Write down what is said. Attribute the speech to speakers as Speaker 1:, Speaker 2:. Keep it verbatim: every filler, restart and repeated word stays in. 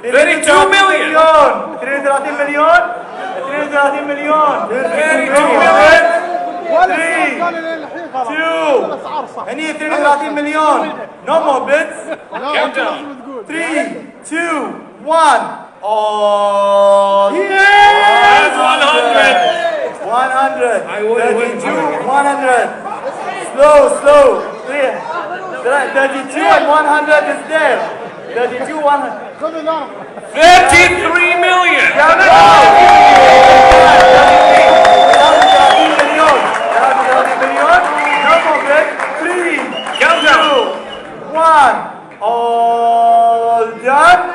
Speaker 1: thirty-two million.
Speaker 2: اثنين وثلاثين مليون. اثنين وثلاثين مليون.
Speaker 1: thirty-two million.
Speaker 2: three, two, هني اثنين وثلاثين مليون. No more bids.
Speaker 1: Countdown.
Speaker 2: three, two, one. Oh,
Speaker 1: That's one hundred.
Speaker 2: one hundred.
Speaker 1: I would win.
Speaker 2: thirty-two, one hundred. Slow, slow. Three, thirty-two and one hundred is there. thirty-two, one hundred.
Speaker 1: thirty-three million.
Speaker 2: Countdown. One. All done.